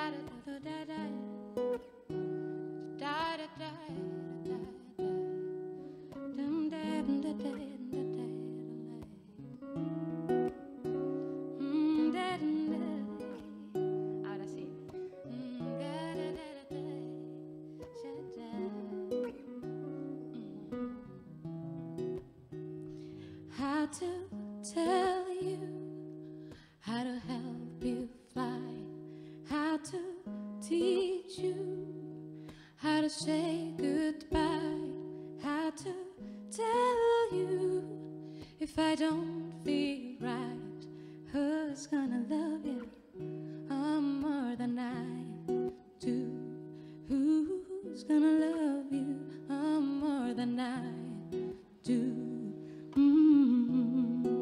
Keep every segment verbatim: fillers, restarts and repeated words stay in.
Ahora sí. How to tell you, how to help you fly, how to teach you, how to say goodbye, how to tell you if I don't feel right, who's gonna love you oh, more than I do? Who's gonna love you oh, more than I do? Mm-hmm.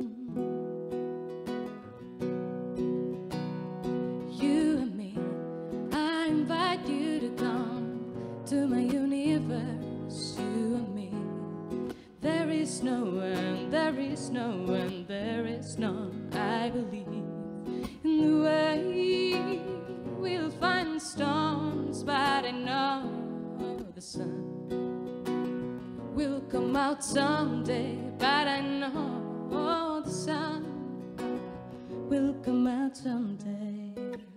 You and me, I invite you to come to my universe. You and me, there is no one, there is no one, there is none. I believe in the way we'll find storms, but I know the sun will come out someday. But I know the sun will come out someday.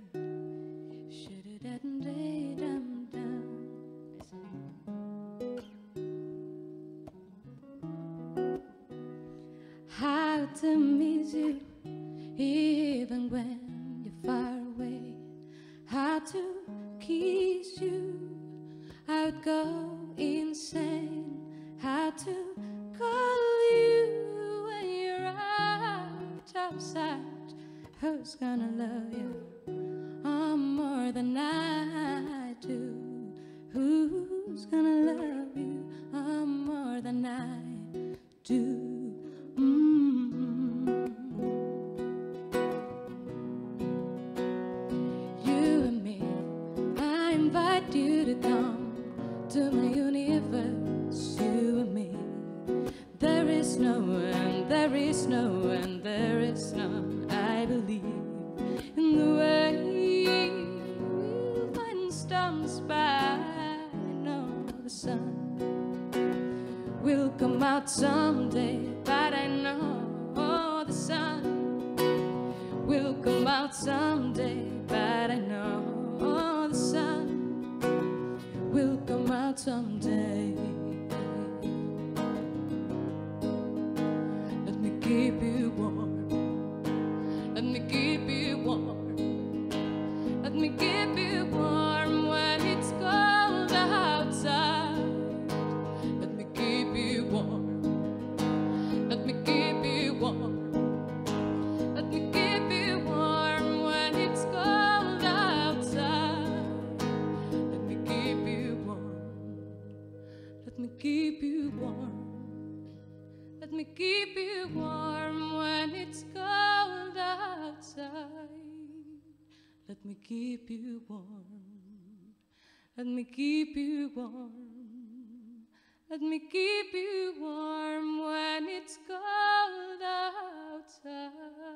How to miss you even when you're far away, how to kiss you, I would go insane, how to call you when you're out of sight. Who's gonna love you oh, more than I do? Who's gonna love you oh, more than I do? Mm-hmm. You and me, I invite you to come to my universe. You and me, there is no one, there is no one, there is none. I believe in the way we'll find storms, but I know the sun will come out someday. But I know the sun will come out someday. But I know the sun will come out someday. Let me keep you warm. Let me keep you warm. Let me keep you warm when it's cold outside. Let me keep you warm. Let me keep you warm. Let me keep you warm when it's cold outside. Let me keep you warm. Let me keep you warm. Let me keep you warm when it's cold outside. Let me keep you warm. Let me keep you warm. Let me keep you warm when it's cold outside.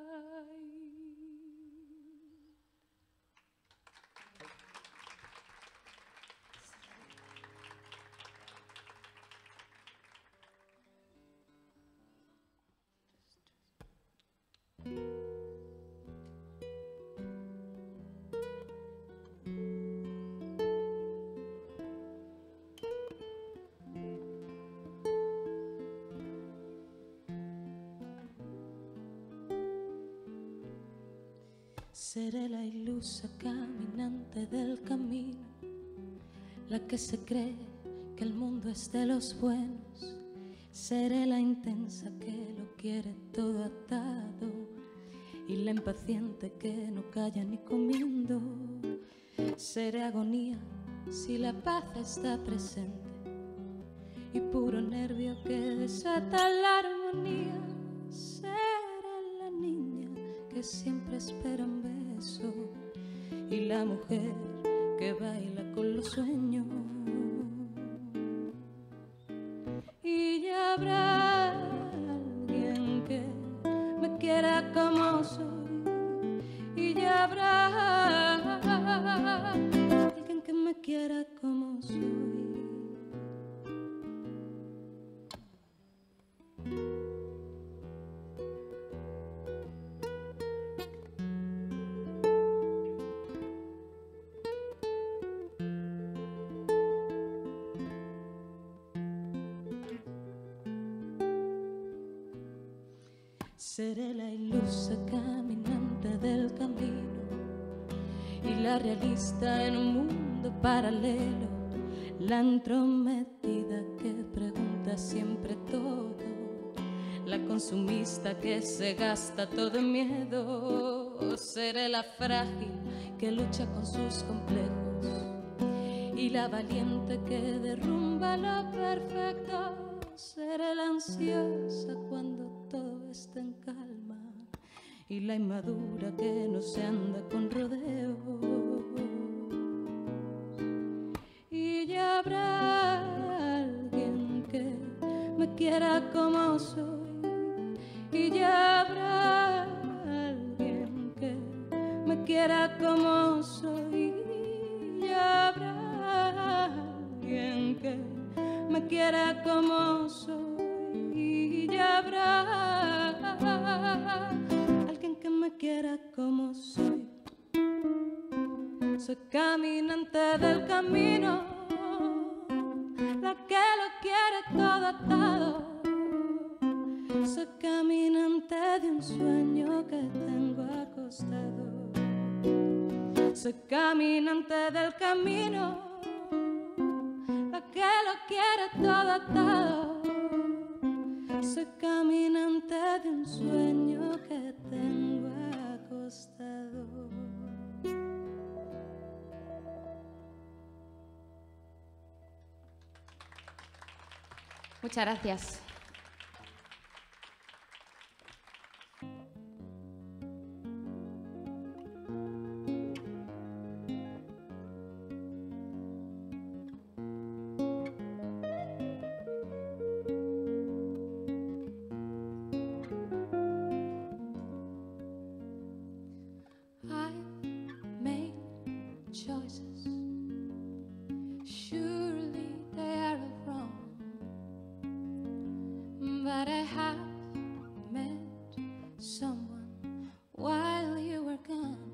Seré la ilusa caminante del camino, la que se cree que el mundo es de los buenos. Seré la intensa que lo quiere todo atado y la impaciente que no calla ni comiendo. Seré agonía si la paz está presente y puro nervio que desata la armonía. Seré la niña que siempre espera un beso y la mujer que baila con los sueños. Y ya habrá alguien que me quiera como soy, y ya habrá alguien que me quiera como soy. Seré la ilusa caminante del camino y la realista en un mundo paralelo, la entrometida que pregunta siempre todo, la consumista que se gasta todo en miedo. Seré la frágil que lucha con sus complejos y la valiente que derrumba lo perfecto. Seré la ansiosa cuando todo está en calma y la inmadura que no se anda con rodeos. Y ya habrá alguien que me quiera como soy, y ya habrá alguien que me quiera como soy, y ya habrá alguien que me quiera como soy, y ya habrá alguien que me quiera como soy. Soy caminante del camino, la que lo quiere todo atado. Soy caminante de un sueño que tengo acostado. Soy caminante del camino, la que lo quiere todo atado. Soy caminante de un sueño que tengo acostado. Muchas gracias. Choices, surely they are wrong, but I have met someone while you were gone,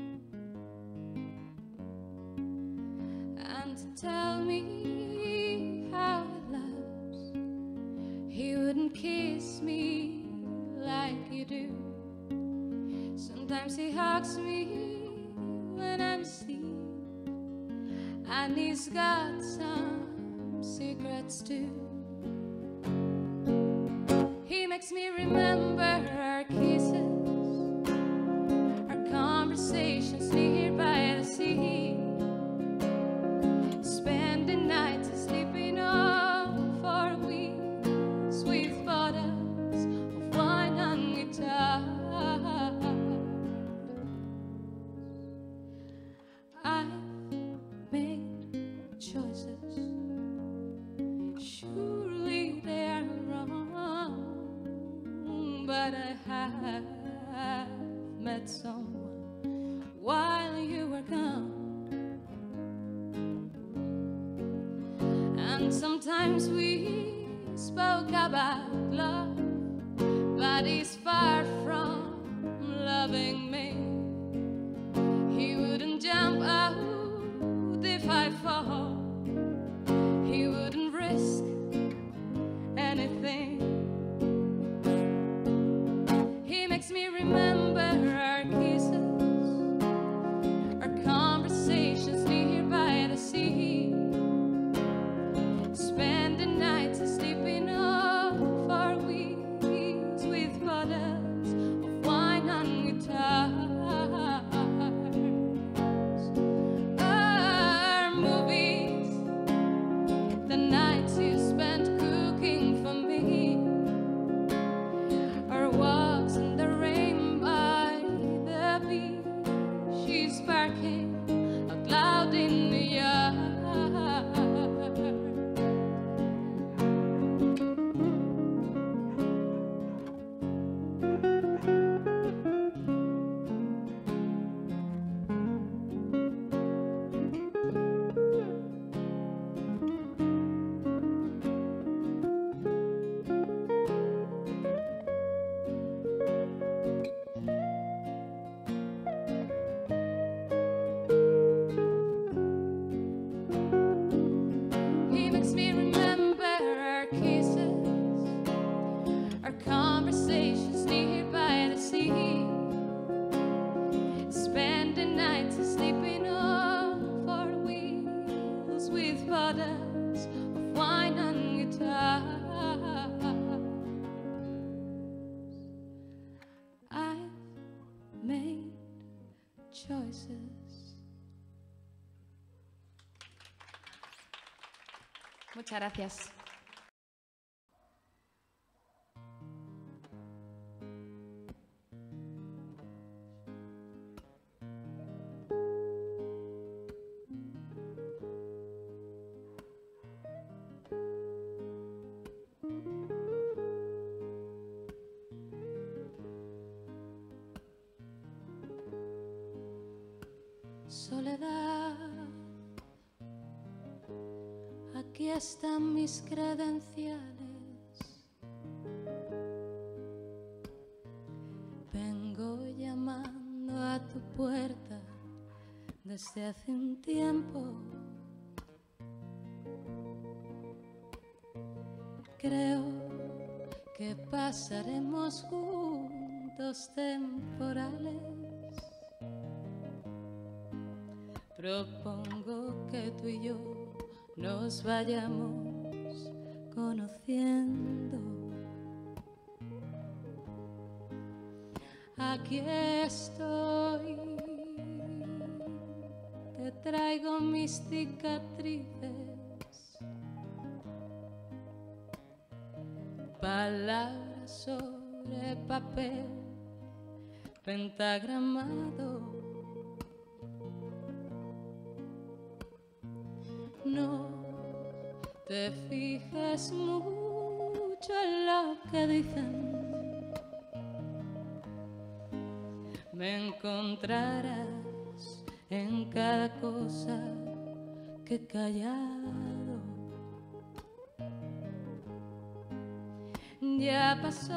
and to tell me how he loves, he wouldn't kiss me like you do. Sometimes he hugs me when I'm asleep, and he's got some secrets too. He makes me remember our kisses, our conversations near by the sea, spending nights sleeping off our weeds with bottles of wine and guitar. I've made choices, surely they are wrong, but I have met someone while you were gone, and sometimes we spoke about love, but he's far from loving me. He wouldn't jump out if I fall, he wouldn't risk anything. He makes me remember our kisses, our conversations near by the sea, spending nights sleeping off our weeds with bottles of wine and guitar. Cooking for me, our walks in the rainbow. choices. Muchas gracias. Soledad, aquí están mis credenciales. Vengo llamando a tu puerta desde hace un tiempo. Creo que pasaremos juntos temporales. Propongo que tú y yo nos vayamos conociendo. Aquí estoy, te traigo mis cicatrices, palabras sobre papel pentagramado. No te fijes mucho en lo que dicen, me encontrarás en cada cosa que he callado. Ya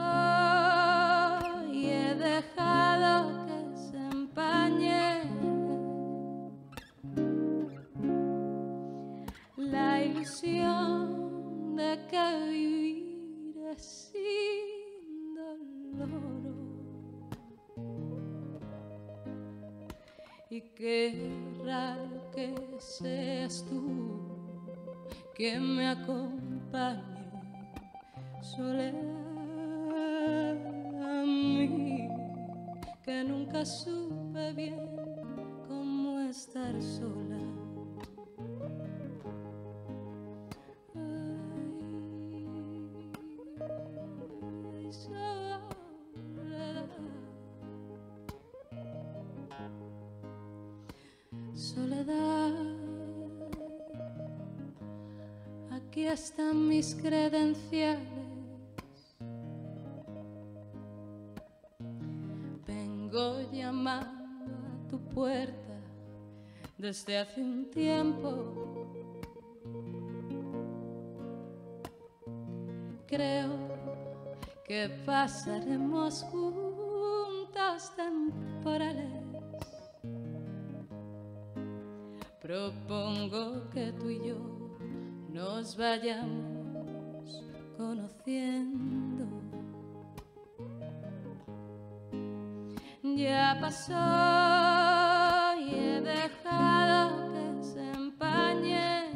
pasó y he dejado que se empañe la ilusión de que vivir es sin dolor. Y qué raro que seas tú quien me acompañe, soledad, a mí que nunca supe bien cómo estar sola. Soledad, aquí están mis credenciales. Vengo llamando a tu puerta desde hace un tiempo. Creo que pasaremos juntos temporales. Propongo que tú y yo nos vayamos conociendo. Ya pasó y he dejado que se empañe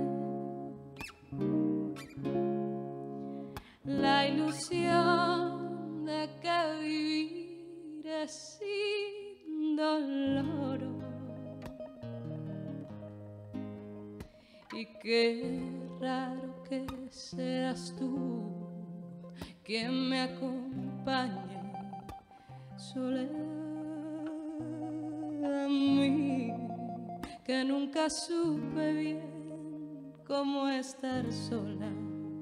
la ilusión de que vivir es sin dolor. Y qué raro que seas tú quien me acompañe, soledad, a mí que nunca supe bien cómo estar sola.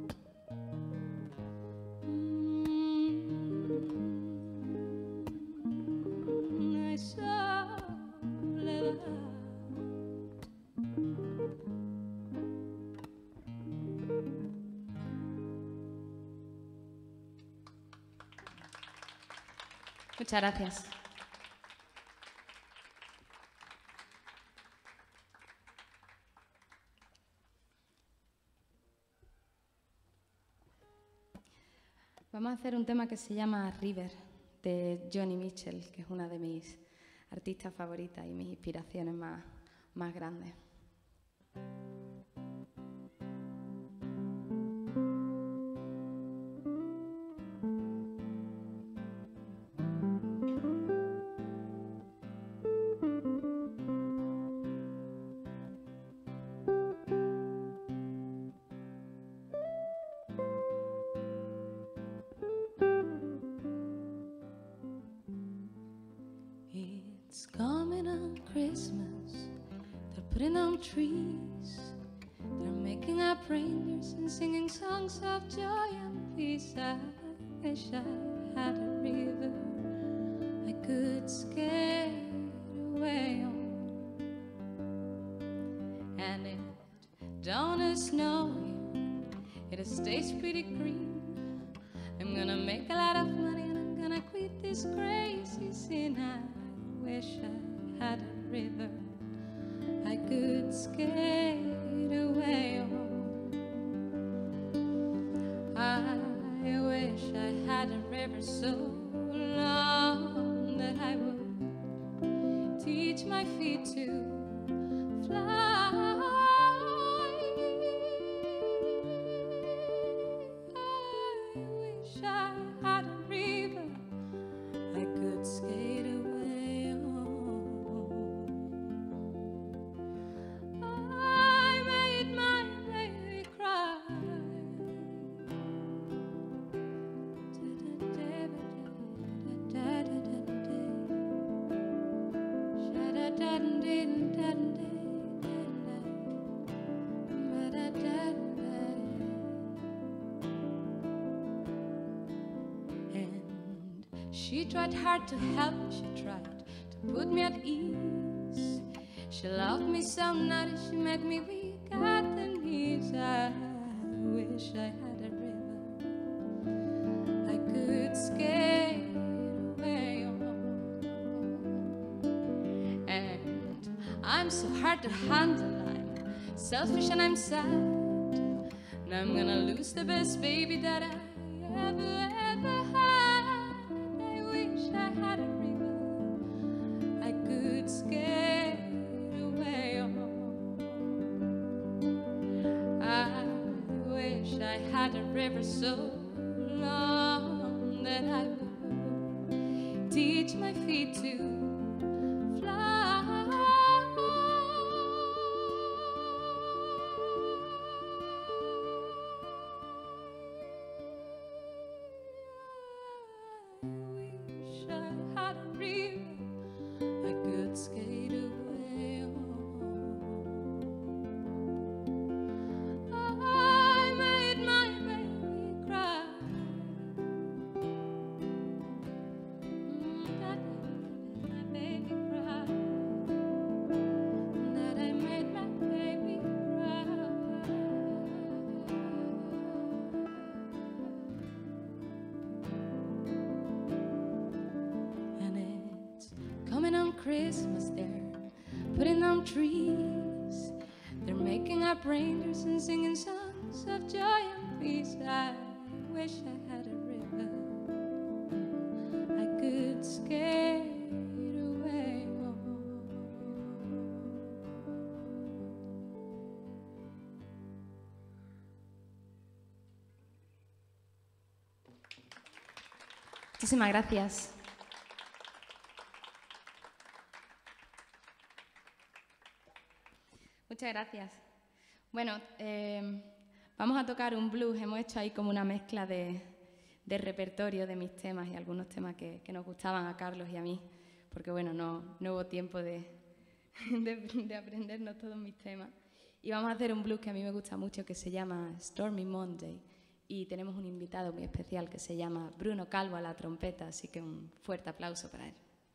Mm, ay, soledad. Muchas gracias. Vamos a hacer un tema que se llama River, de Joni Mitchell, que es una de mis artistas favoritas y mis inspiraciones más, más grandes. It's coming on Christmas, they're putting on trees, they're making up reindeers and singing songs of joy and peace. I wish I had a river I could skate away on, and it don't snow here, it stays pretty green. I'm gonna make a lot of money and I'm gonna quit this crazy scene. I wish I had a river I could skate away on. I wish I had a river so long that I would teach my feet to fly. I wish I had a river I could skate away on. I made my baby cry. She tried hard to help me, she tried to put me at ease. She loved me so naughty, she made me weak at the knees. I wish I had a river I could skate away on. And I'm so hard to handle, I'm selfish and I'm sad, and I'm gonna lose the best baby that I ever, ever had. I had a river I could skate away on. I wish I had a river so long that I would teach my feet to fly. Skate away on. I made my baby cry. That I made my baby cry. That I made my baby cry. And it's coming on Christmas, they're putting on trees, they're making up reindeers and singing songs of joy and peace. I wish I had a river I could skate away on. Muchísimas gracias. Muchas gracias. Bueno, eh, vamos a tocar un blues. Hemos hecho ahí como una mezcla de, de repertorio de mis temas y algunos temas que, que nos gustaban a Carlos y a mí, porque bueno, no, no hubo tiempo de, de, de aprendernos todos mis temas. Y vamos a hacer un blues que a mí me gusta mucho, que se llama Stormy Monday, y tenemos un invitado muy especial que se llama Bruno Calvo a la trompeta, así que un fuerte aplauso para él.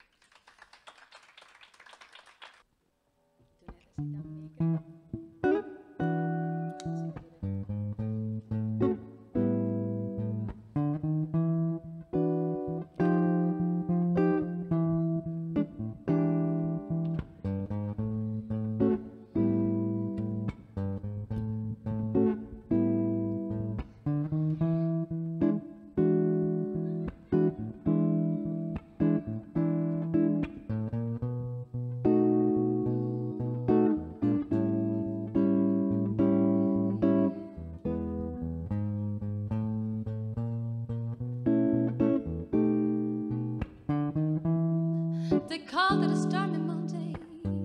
They called it a stormy Monday.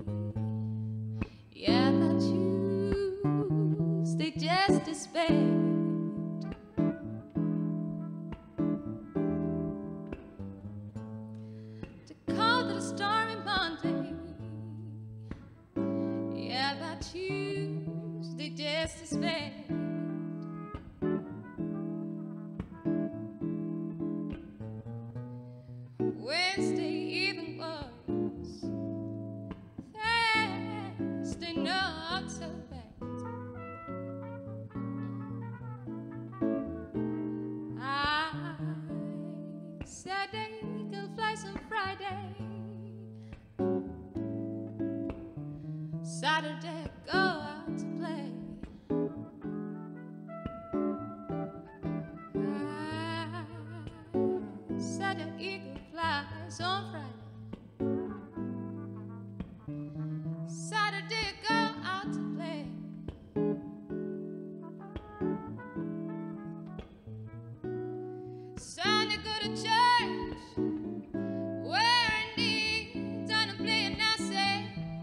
Yeah, that Tuesday just despaired. They called it a stormy Monday. his bed. Wednesday evening was Thursday, not so bad. I said the eagle flies on Friday. Saturday, go out to play. I said the eagle flies on Friday. Saturday, go out to play. Sunday, go to church. Wearing the done and play and I say,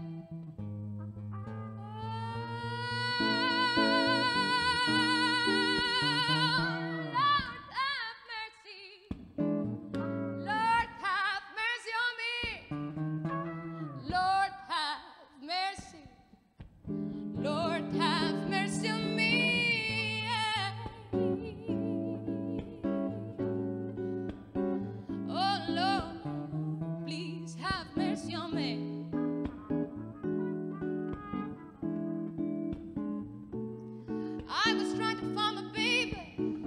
I was trying to find my baby,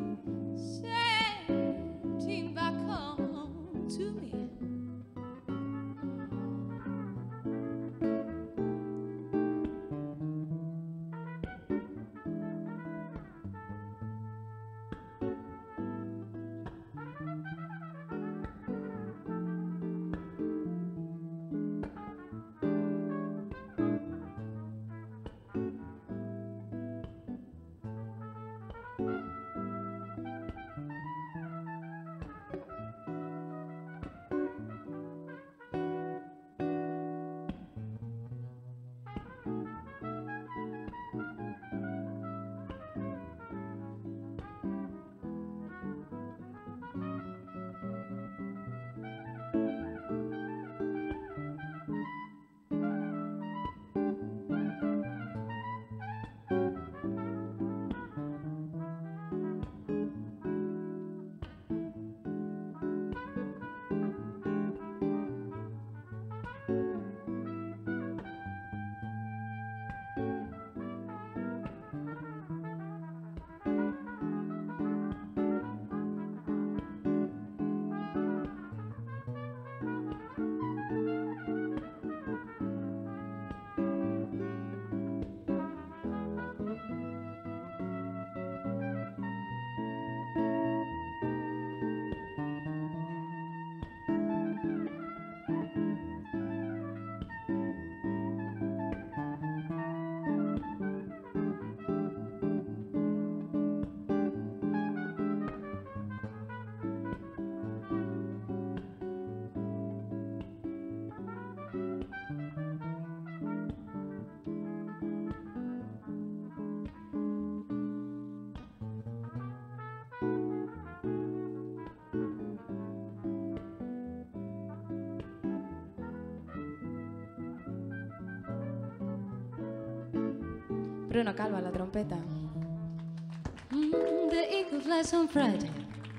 send him back home to me. Bruno Calva, la trompeta. Mm, the eagle flies on Friday.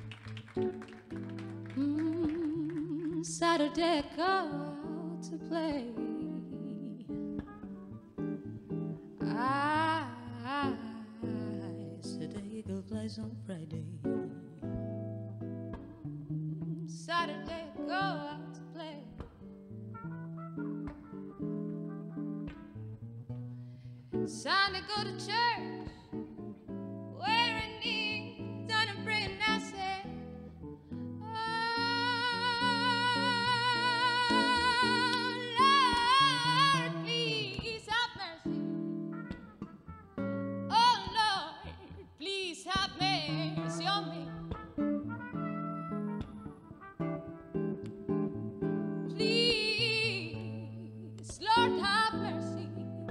Mm, Saturday, go out to play. I, I said the eagle flies on Friday. Mm, Saturday, go out to play. Sunday, go to church. Wearing knee, done and pray, and I say, oh, Lord, please have mercy. Oh, Lord, please have mercy on me. Please, Lord, have mercy.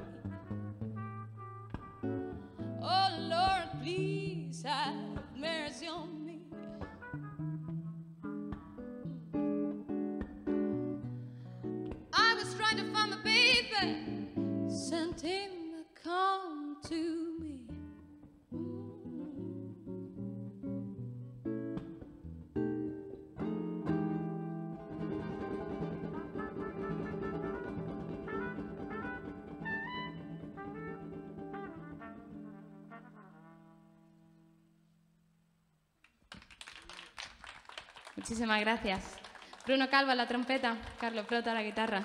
Oh, Lord, please have mercy on me. I was trying to find my baby, sent him to come to me. Muchísimas gracias. Bruno Calvo a la trompeta, Carlos Proto a la guitarra.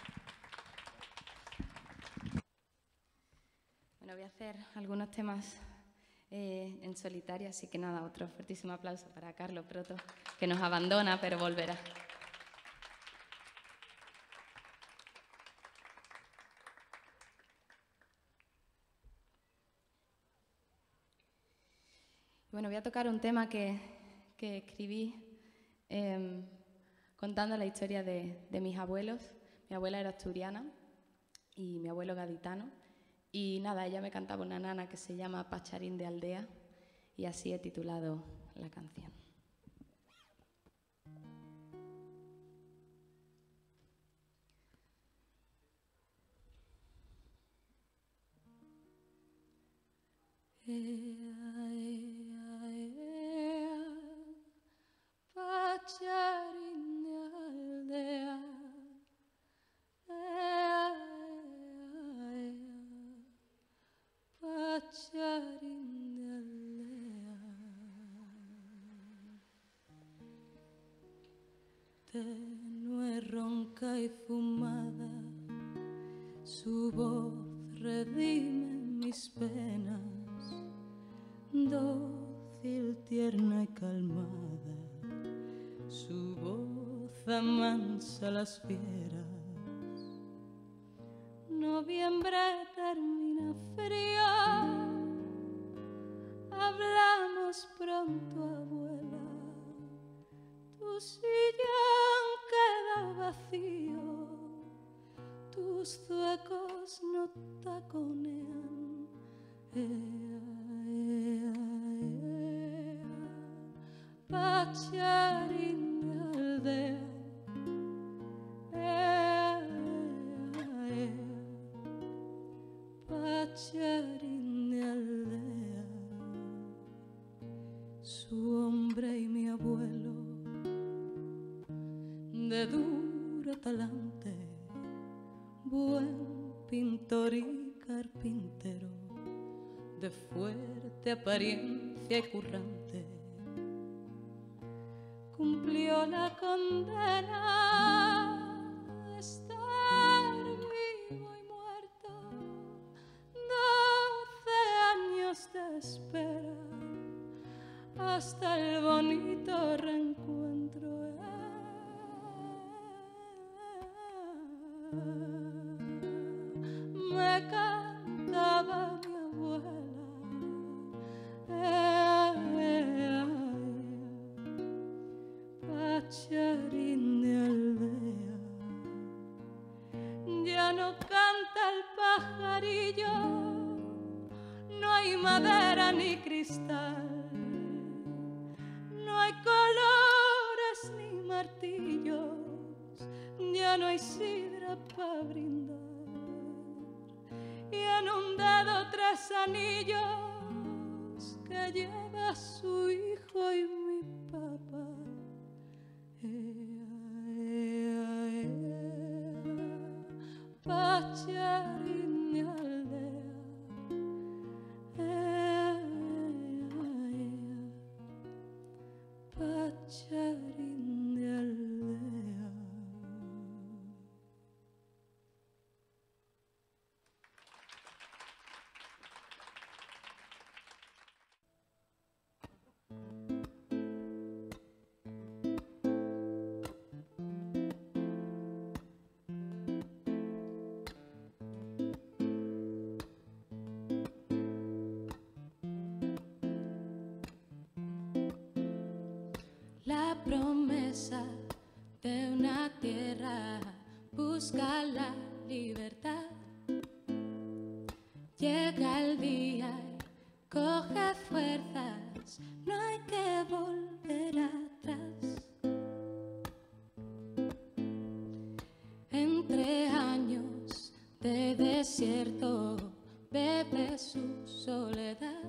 Bueno, voy a hacer algunos temas eh, en solitario, así que nada, otro fuertísimo aplauso para Carlos Proto, que nos abandona, pero volverá. Bueno, voy a tocar un tema que, que escribí eh, contando la historia de, de mis abuelos. Mi abuela era asturiana y mi abuelo gaditano. Y nada, ella me cantaba una nana que se llama Pacharín de Aldea y así he titulado la canción. Ea, ea, ea, Pacharín de Aldea, ea, ea, ea, Pacharín de Aldea. Tenue, ronca y fumada, su voz redime mis penas. Dócil, tierna y calmada, su voz amansa las fieras. Noviembre termina frío, hablamos pronto, abuela. Tu sillón queda vacío, tus zuecos no taconean. Ea, ea, ea, Pacharín de Aldea, ea, ea, ea, Pacharín de Aldea. Su hombre y mi abuelo, de duro talante, buen pintor y carpintero, de fuerte apariencia y currante, cumplió la condena de estar vivo y muerto, doce años de espera hasta el bonito reencuentro. Me cantaba mi abuela, ea, ea, ea, Pacharín de Aldea. Ya no canta el pajarillo, no hay madera ni cristal, no hay colores ni martillos, ya no hay sidra para brindar. Y en un dedo tres anillos que lleva su hijo y mi papá. Ea, ea, ea, Pacharín de Aldea, ea, ea, ea, Pacharín de Aldea. La promesa de una tierra busca la libertad. Llega el día y coge fuerzas, no hay que volver atrás. Entre años de desierto bebe su soledad.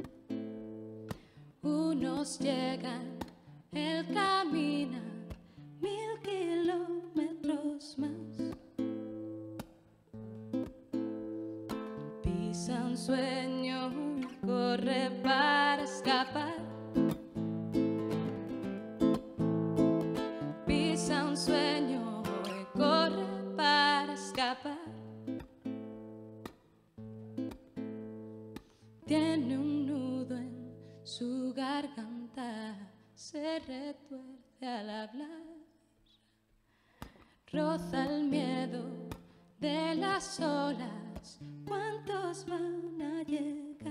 Unos llegan, él camina mil kilómetros más. Pisa un sueño, corre para escapar. escapar. Tiene un nudo en su garganta, se retuerce al hablar. Roza el miedo de las olas, ¿cuántos van a llegar?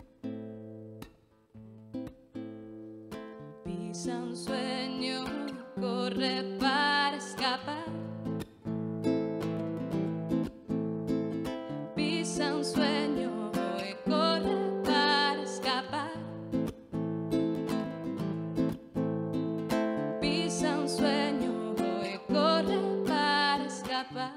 Pisa un sueño, corre para escapar. Pisa un sueño y corre para escapar. Pisa un sueño y corre para escapar.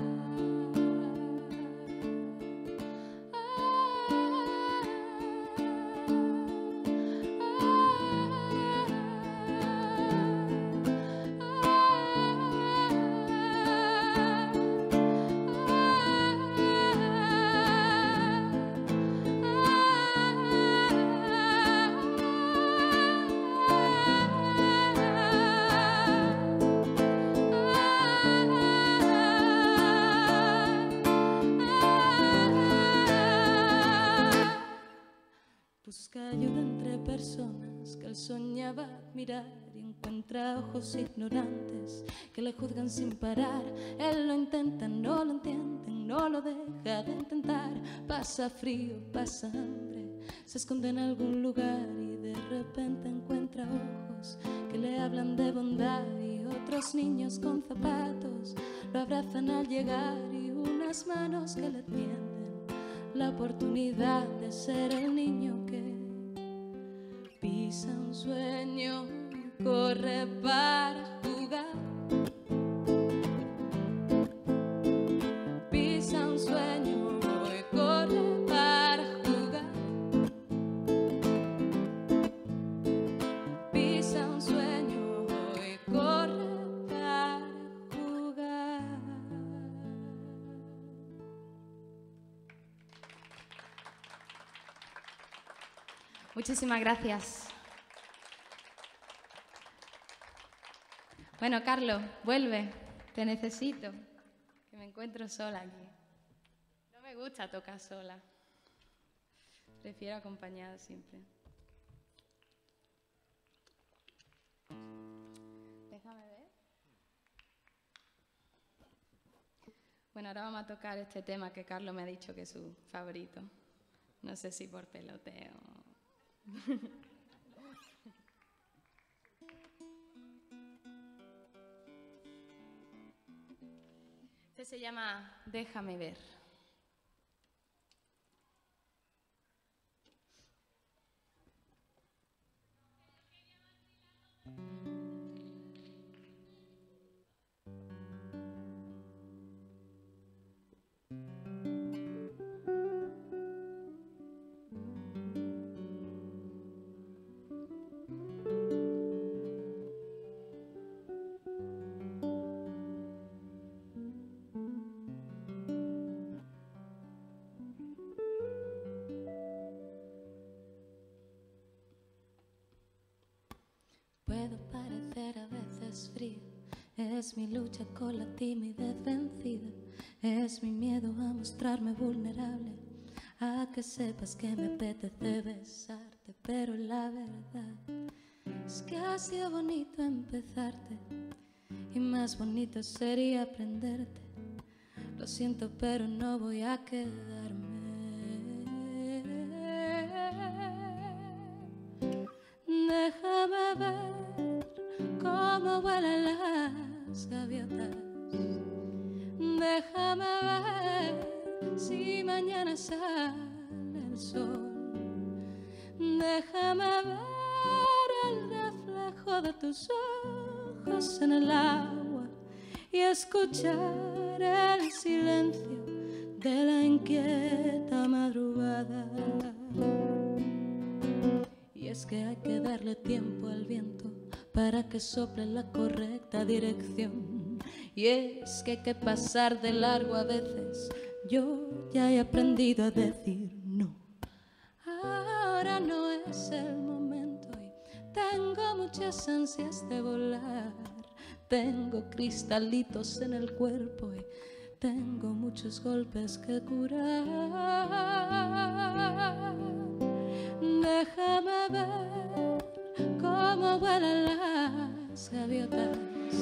Busca ayuda entre personas que él soñaba admirar y encuentra ojos ignorantes que le juzgan sin parar. Él lo intenta, no lo entienden, no lo deja de intentar. Pasa frío, pasa hambre, se esconde en algún lugar y de repente encuentra ojos que le hablan de bondad y otros niños con zapatos lo abrazan al llegar y unas manos que le tienden la oportunidad de ser el niño que pisa un sueño, corre para jugar. Pisa un sueño y corre para jugar. Pisa un sueño y corre para jugar. Muchísimas gracias. Bueno, Carlos, vuelve. Te necesito. Que me encuentro sola aquí. No me gusta tocar sola. Prefiero acompañada siempre. Déjame ver. Bueno, ahora vamos a tocar este tema que Carlos me ha dicho que es su favorito. No sé si por peloteo. Este se llama Déjame ver. Puedo parecer a veces frío, es mi lucha con la timidez vencida, es mi miedo a mostrarme vulnerable, a que sepas que me apetece besarte, pero la verdad es que ha sido bonito empezarte y más bonito sería aprenderte. Lo siento, pero no voy a quedarme. Déjame ver cómo vuelan las gaviotas. Déjame ver si mañana sale el sol. Déjame ver el reflejo de tus ojos en el agua y escuchar el silencio de la inquieta madrugada. Y es que hay que darle tiempo al viento para que sople en la correcta dirección. Y es que hay que pasar de largo a veces. Yo ya he aprendido a decir no. Ahora no es el momento y tengo muchas ansias de volar. Tengo cristalitos en el cuerpo y tengo muchos golpes que curar. Déjame ver cómo vuelan las gaviotas.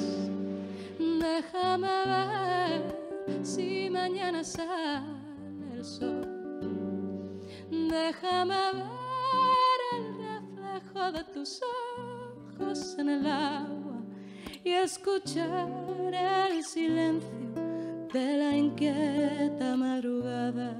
Déjame ver si mañana sale el sol. Déjame ver el reflejo de tus ojos en el agua y escuchar el silencio de la inquieta madrugada.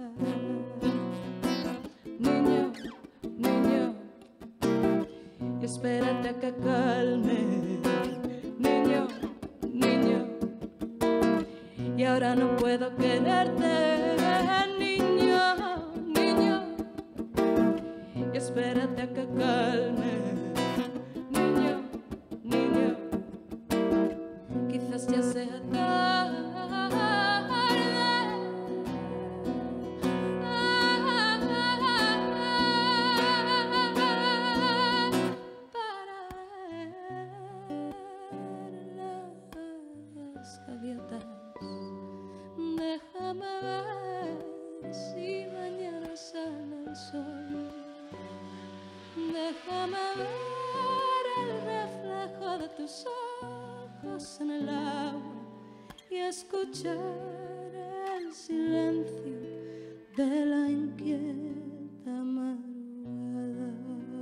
Niño, niño, espérate a que calme. Niño, niño, y ahora no puedo quererte. Niño, niño, espérate a que calme. Niño, niño, quizás ya sea tarde. Déjame ver si mañana sale el sol. Déjame ver el reflejo de tus ojos en el agua y escuchar el silencio de la inquieta madrugada.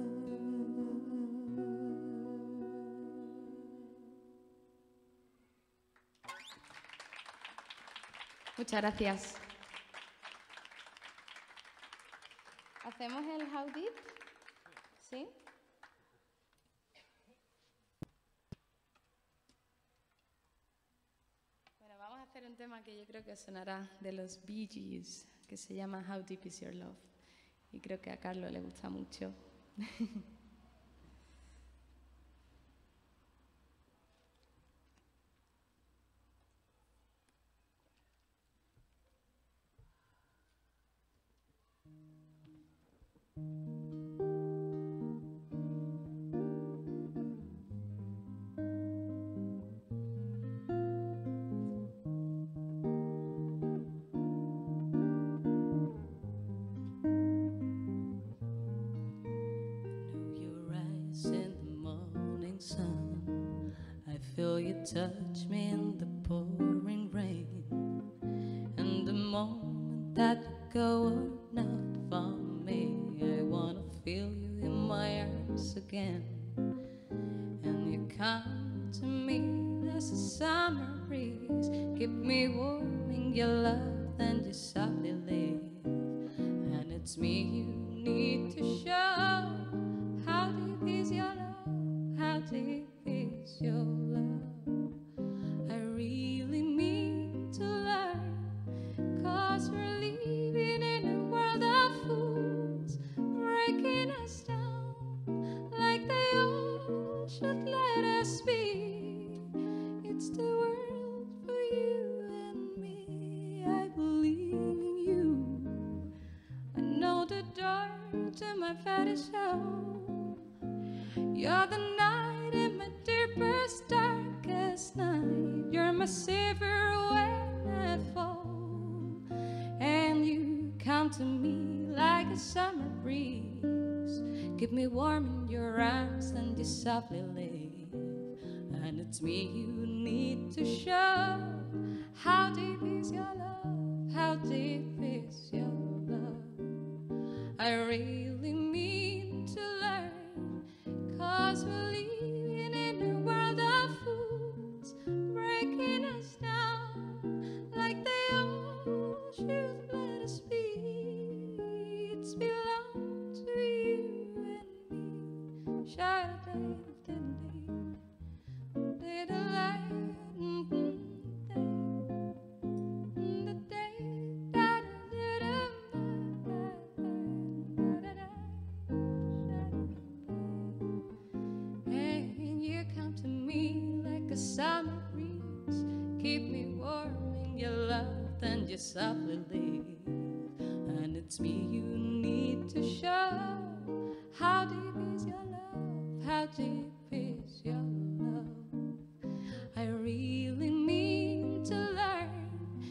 Muchas gracias. ¿Hacemos el How Deep? ¿Sí? Bueno, vamos a hacer un tema que yo creo que sonará de los Bee Gees, que se llama How Deep Is Your Love. Y creo que a Carlos le gusta mucho. Feel you touch me in the pouring rain, and the moment that you go are not for me. I wanna feel you in my arms again, and you come to me. There's a summer breeze, keep me warm in your love, then you softly leave. And it's me you need to show. How deep is your love? How deep is your love? You're the night in my deepest, darkest night. You're my savior when I fall, and you come to me like a summer breeze. Keep me warm in your arms and you softly leave. And it's me you need to show. How deep is your love? How deep is your love? I really mean to learn, 'cause we're living in a world of fools, breaking us down like they all should let us be. It's belong to you and me. Shine did a light. Summer breeze, keep me warm in your love, then you softly leave. And it's me you need to show. How deep is your love? How deep is your love? I really mean to learn,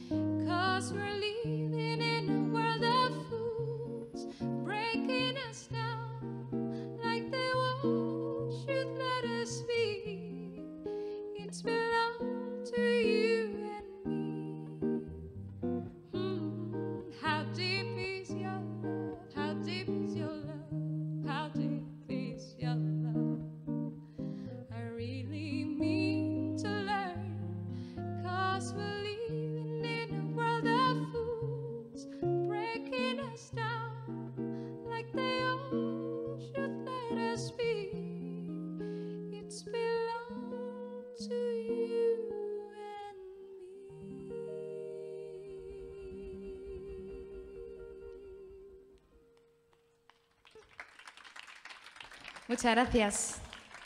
Muchas gracias.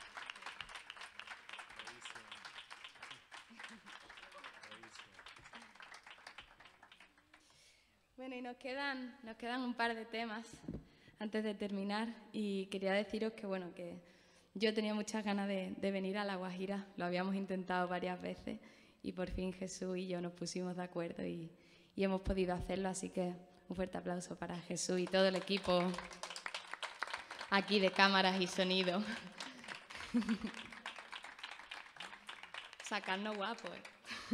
Bueno, y nos quedan, nos quedan un par de temas antes de terminar y quería deciros que, bueno, que yo tenía muchas ganas de, de venir a La Guajira, lo habíamos intentado varias veces y por fin Jesús y yo nos pusimos de acuerdo y, y hemos podido hacerlo, así que un fuerte aplauso para Jesús y todo el equipo aquí de cámaras y sonido. Sacarnos guapos, ¿eh?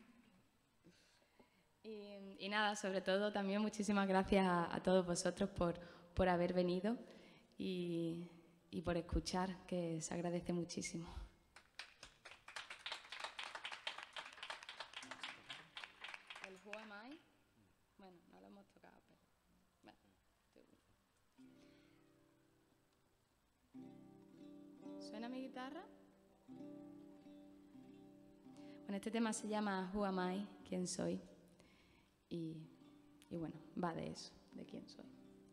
Y, y nada, sobre todo también muchísimas gracias a, a todos vosotros por, por haber venido y, y por escuchar, que se agradece muchísimo. El Who Am I? Bueno, no lo hemos tocado, pero... Bueno. ¿Suena mi guitarra? Bueno, este tema se llama Who Am I? ¿Quién soy? Y, y bueno, va de eso, de quién soy.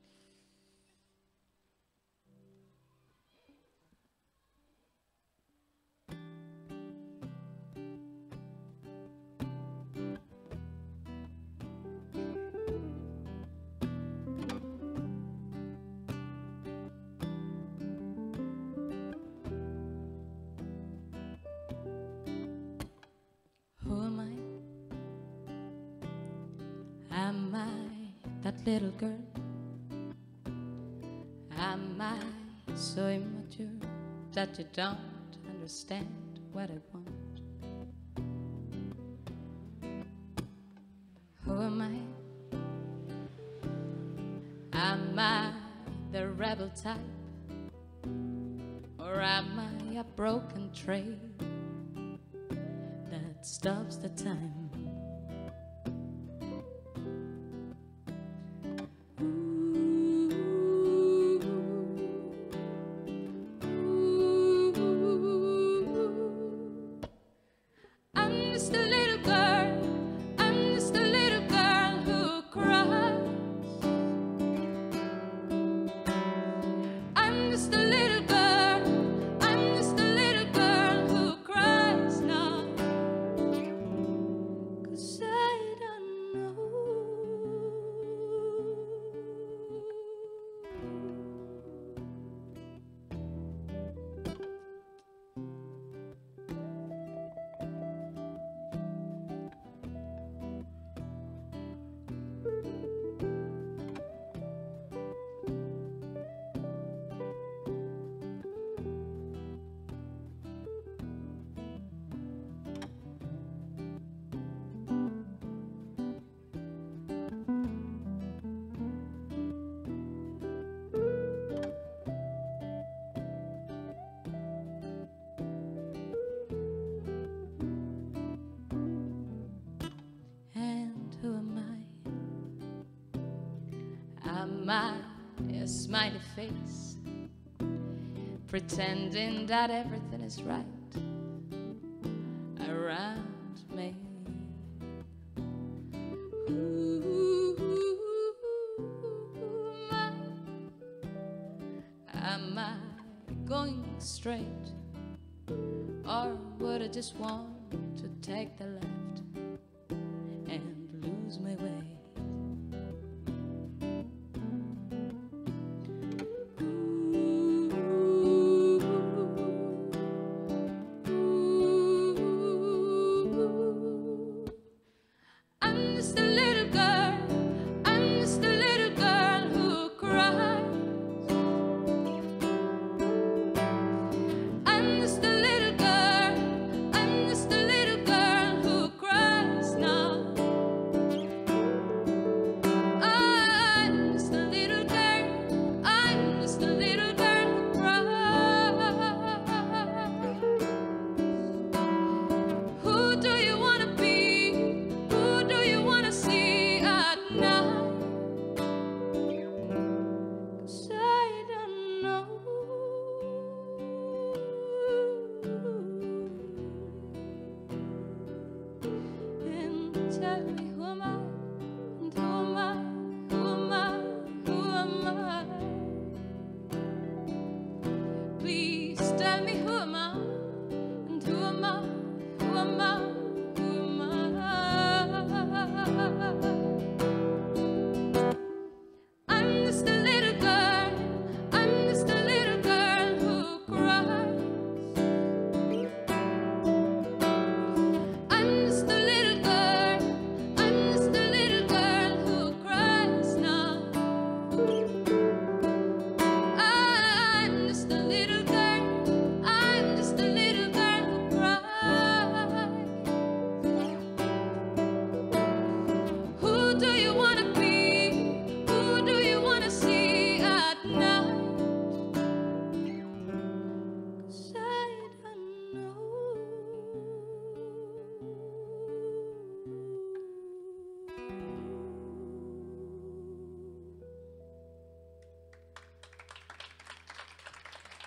Am I that little girl? Am I so immature that you don't understand what I want? Who am I? Am I the rebel type? Or am I a broken train that stops the time? Am I a smiley face, pretending that everything is right around me? Ooh, am I going straight, or would I just want to take the left and lose my way?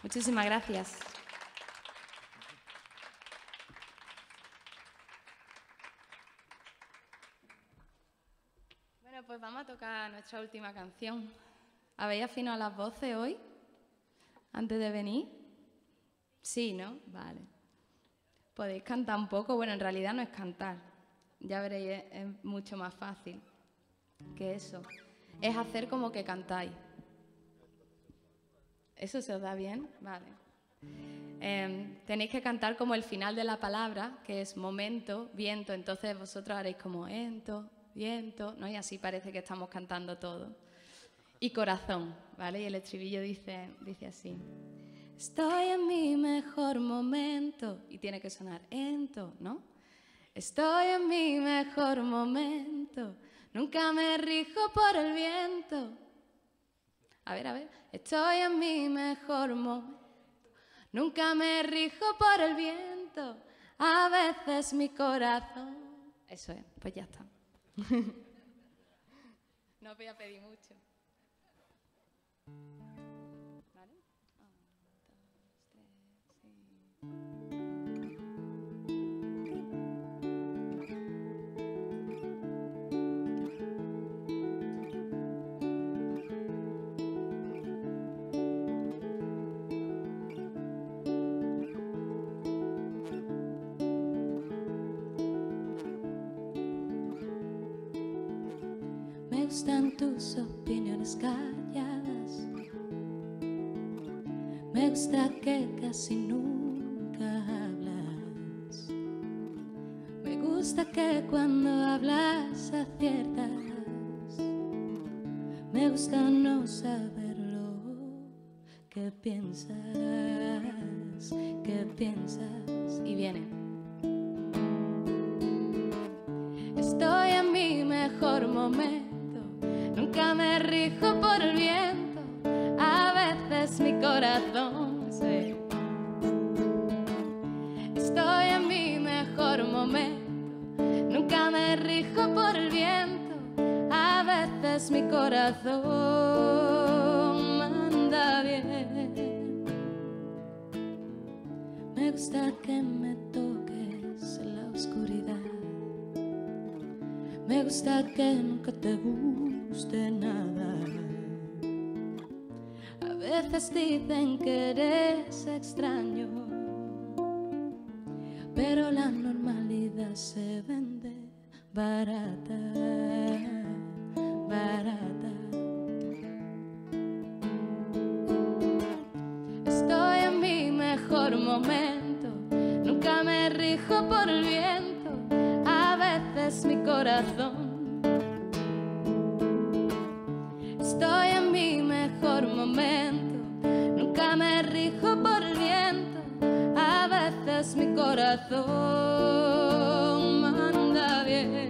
Muchísimas gracias. Bueno, pues vamos a tocar nuestra última canción. ¿Habéis afinado las voces hoy? ¿Antes de venir? Sí, ¿no? Vale. ¿Podéis cantar un poco? Bueno, en realidad no es cantar. Ya veréis, es, es mucho más fácil que eso. Es hacer como que cantáis. ¿Eso se os da bien? Vale. Eh, tenéis que cantar como el final de la palabra, que es momento, viento. Entonces vosotros haréis como ento, viento, ¿no? Y así parece que estamos cantando todo. Y corazón, ¿vale? Y el estribillo dice, dice así. Estoy en mi mejor momento. Y tiene que sonar ento, ¿no? Estoy en mi mejor momento. Nunca me rijo por el viento. A ver, a ver. Estoy en mi mejor momento. Nunca me rijo por el viento. A veces mi corazón. Eso es, pues ya está. No os voy a pedir mucho. ¿Vale? Me gustan tus opiniones calladas. Me gusta que casi nunca hablas. Me gusta que cuando hablas aciertas. Me gusta no saber lo que piensas, que piensas. Y viene. Estoy en mi mejor momento. Nunca me rijo por el viento, a veces mi corazón se... Estoy en mi mejor momento, nunca me rijo por el viento, a veces mi corazón manda bien. Me gusta que me toques en la oscuridad. Me gusta que nunca te guste nada. A veces dicen que eres extraño, pero la normalidad se vende barata, barata. Estoy en mi mejor momento, nunca me rijo por el viento. A veces mi corazón. Estoy en mi mejor momento. Nunca me rijo por el viento. A veces mi corazón manda bien.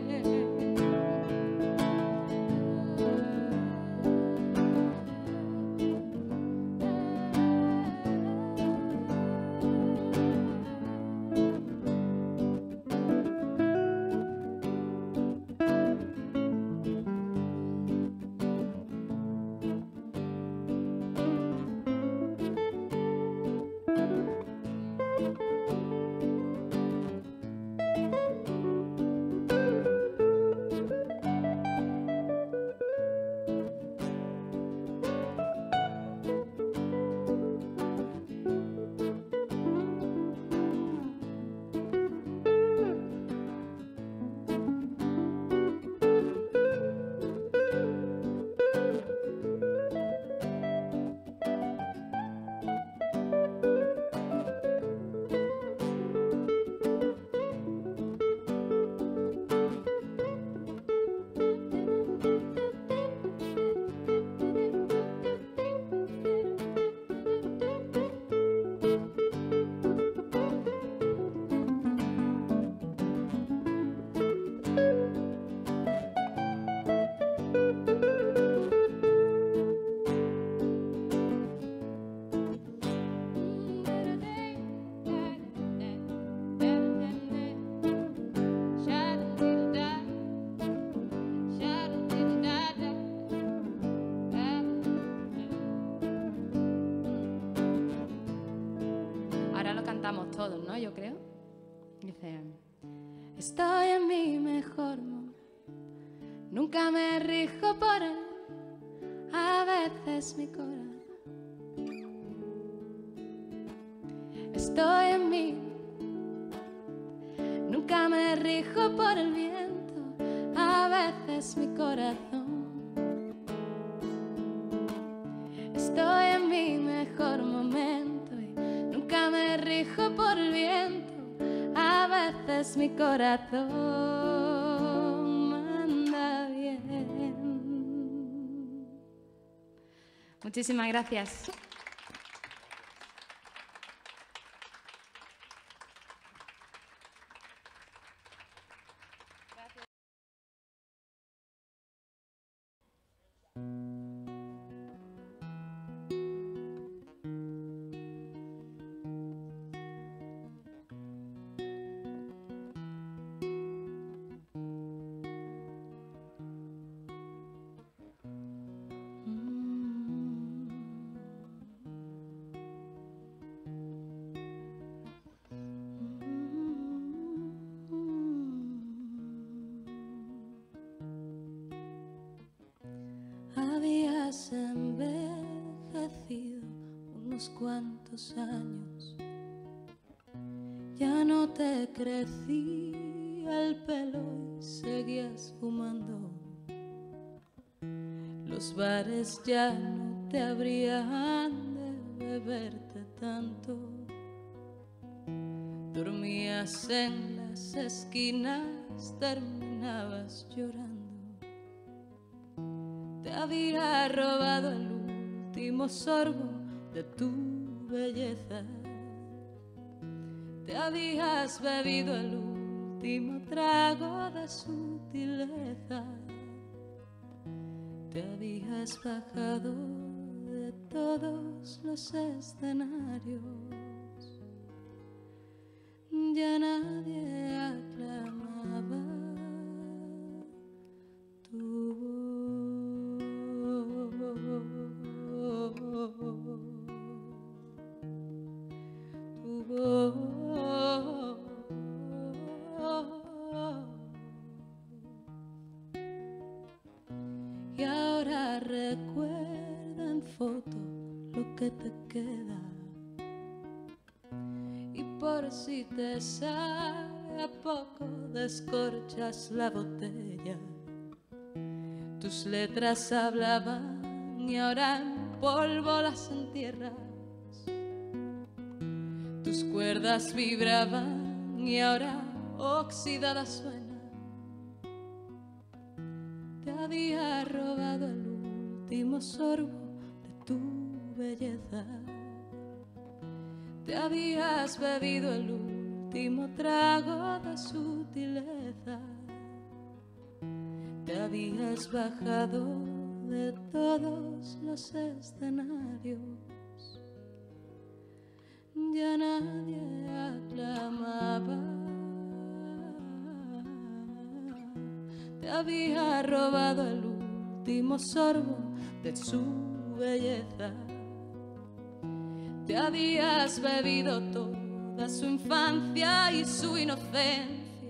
Nunca me rijo por él, a veces mi corazón. Estoy en mí, nunca me rijo por el viento, a veces mi corazón. Estoy en mi mejor momento y nunca me rijo por el viento, a veces mi corazón manda bien. Muchísimas gracias. Habías envejecido unos cuantos años, ya no te crecía el pelo y seguías fumando. Los bares ya no te habrían de beberte tanto. Dormías en las esquinas, terminabas llorando. Te había robado el último sorbo de tu belleza. Te habías bebido el último trago de sutileza. Te habías bajado de todos los escenarios. Ya nadie aclamaba tu voz. Tu voz. Y ahora recuerda en foto lo que te queda. Y por si te sabe a poco, descorchas la botella. Tus letras hablaban y ahora en polvo las entierras. Tus cuerdas vibraban y ahora oxidadas suenan. Te había robado el último sorbo de tu belleza. Te habías bebido el último trago de sutileza. Te habías bajado de todos los escenarios. Ya nadie aclamaba. Te había robado el último sorbo de su belleza. Te habías bebido toda su infancia y su inocencia.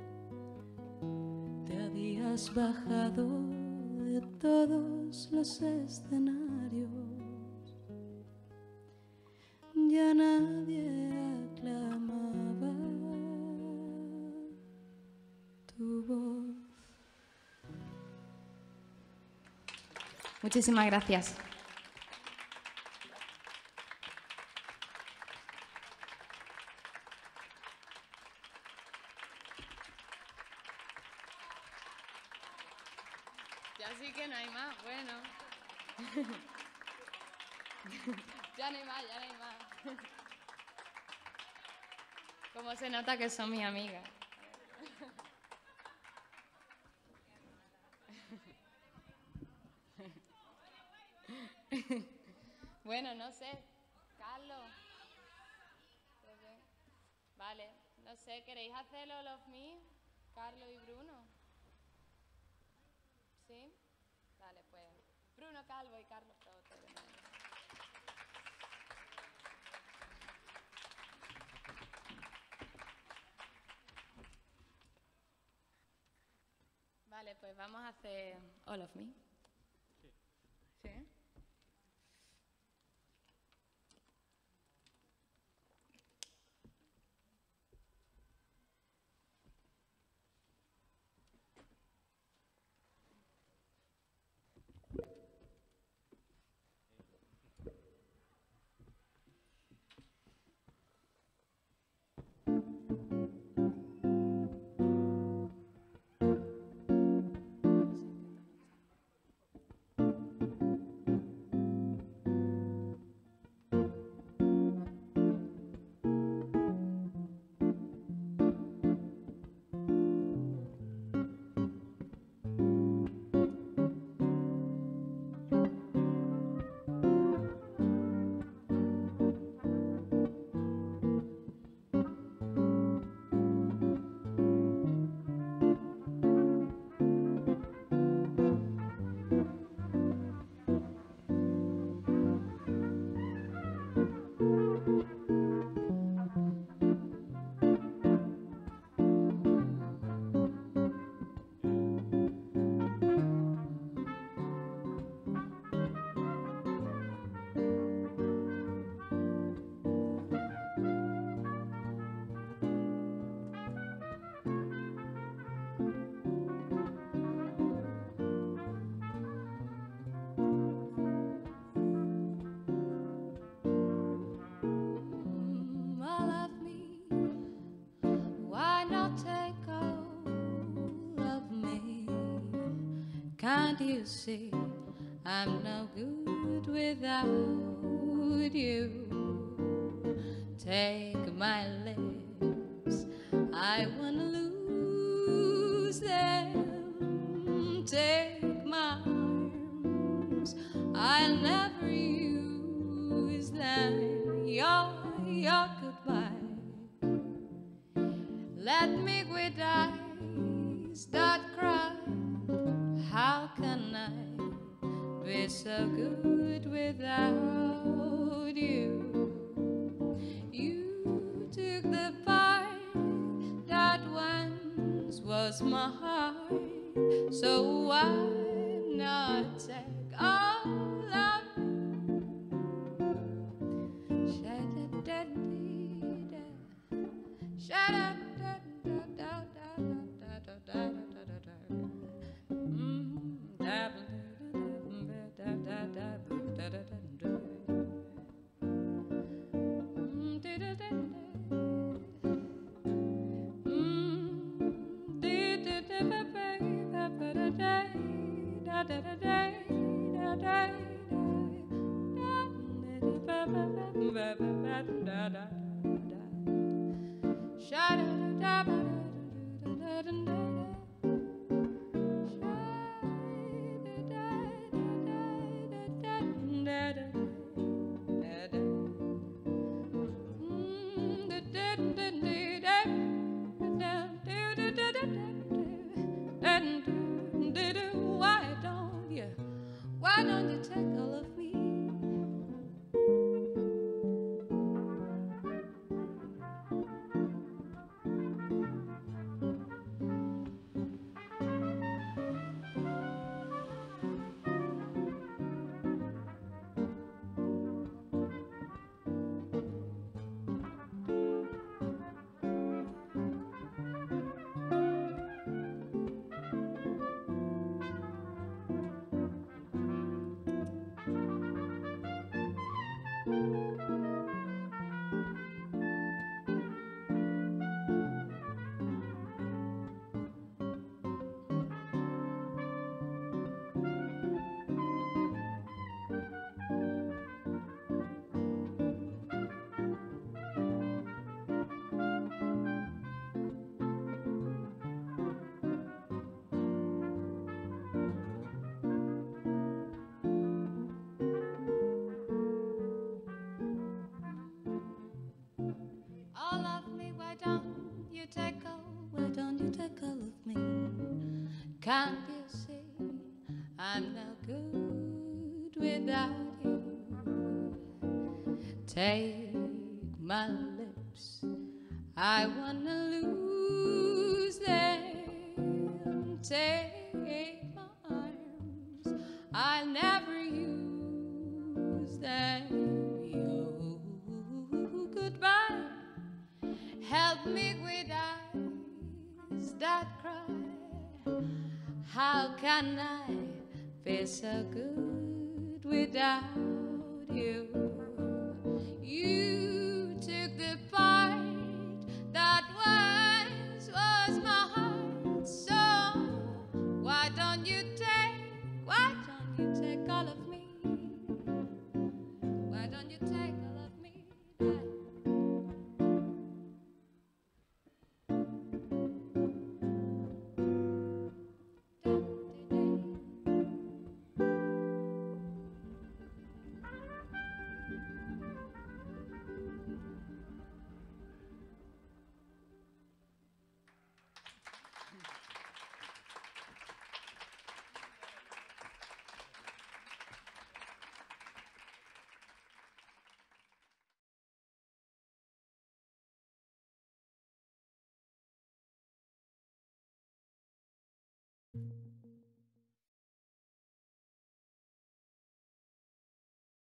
Te habías bajado de todos los escenarios. Ya nadie aclamaba tu voz. Muchísimas gracias. Ya sí que no hay más, bueno. Ya no hay más, ya no hay más. Como se nota que son mis amigas. Bueno, no sé. Carlos. Vale, no sé, ¿queréis hacerlo los míos? Carlos y Bruno. ¿Sí? Vale, pues Bruno Calvo y Carlos Proto. Vale. Vale, pues vamos a hacer All of Me. Sí. ¿Sí? Can't you see I'm no good without you? Take my lips, I wanna lose them. Take my arms, I'll never use them. Your, your goodbye, let me quit eyes that cry. How can I be so good without you? You took the part that once was my heart, so why not take all of me? Sha-da-da-dee-da, sha-da-da-da-da-da-da-da-da-da-da. Why don't you, why don't you take all of me? All of me, why don't you take all, why don't you take all of me? Can't you see I'm no good without you? Take my lips, I wanna lose them. Take take my arms, I'll never use them. You, goodbye. Help me with eyes that cry. How can I feel so good without you? You